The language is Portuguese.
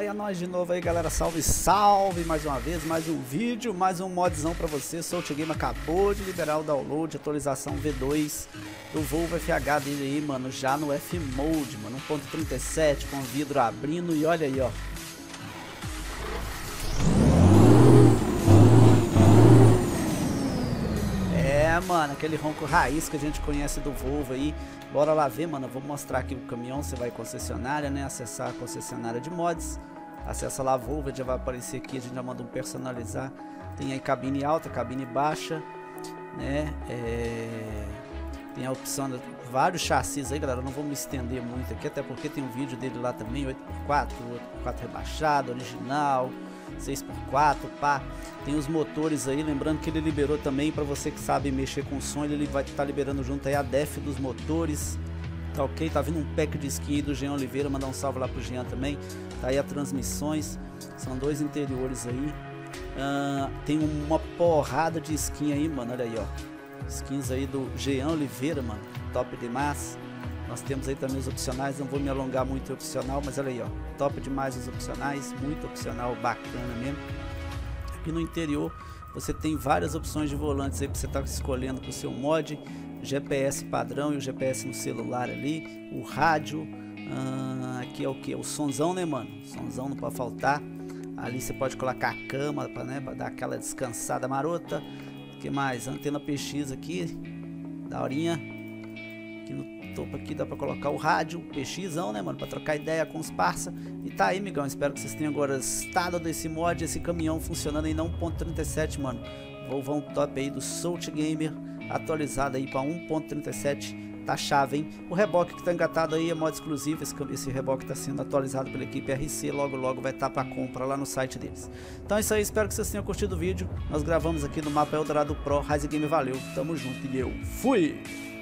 Olha nós de novo aí, galera. Salve, salve mais uma vez, mais um vídeo, mais um modzão pra você. Soult Game acabou de liberar o download, atualização V2 do Volvo FH dele aí, mano, já no F-Mode, mano, 1.37 com vidro abrindo e olha aí, ó. É, mano, aquele ronco raiz que a gente conhece do Volvo aí. Bora lá ver, mano. Eu vou mostrar aqui o caminhão. Você vai em concessionária, né? Acessar a concessionária de mods. Acessa lá a Volvo, já vai aparecer aqui. A gente já manda um personalizar. Tem aí cabine alta, cabine baixa, né? Tem a opção de vários chassis aí, galera. Eu não vou me estender muito aqui, até porque tem um vídeo dele lá também, 8x4, 8x4 rebaixado, original, 6x4, pá. Tem os motores aí, lembrando que ele liberou também, para você que sabe mexer com som, ele vai estar liberando junto aí a def dos motores. Tá ok? Tá vindo um pack de skin aí do Jean Oliveira, mandar um salve lá pro Jean também. Tá aí as transmissões, são dois interiores aí. Tem uma porrada de skin aí, mano, olha aí, ó. Skins aí do Jean Oliveira, mano, top demais. Nós temos aí também os opcionais, não vou me alongar muito em opcional, mas olha aí, ó, top demais os opcionais, muito opcional, bacana mesmo. Aqui no interior você tem várias opções de volantes aí para você estar escolhendo para o seu mod, GPS padrão e o GPS no celular ali, o rádio, aqui é o que? O sonzão, né, mano? Sonzão não pode faltar. Ali você pode colocar a cama, né, para dar aquela descansada marota. O que mais? Antena PX aqui, daorinha. Aqui no topo aqui dá pra colocar o rádio, PXão, né, mano, pra trocar ideia com os parça. E tá aí, migão, espero que vocês tenham gostado desse mod, esse caminhão funcionando aí na 1.37, mano. Volvão top aí do Soult Gamer, atualizado aí pra 1.37, tá chave, hein. O reboque que tá engatado aí é mod exclusivo, esse reboque tá sendo atualizado pela equipe RC, logo logo vai estar pra compra lá no site deles. Então é isso aí, espero que vocês tenham curtido o vídeo. Nós gravamos aqui no mapa Eldorado Pro, Rise Game, valeu, tamo junto e eu fui!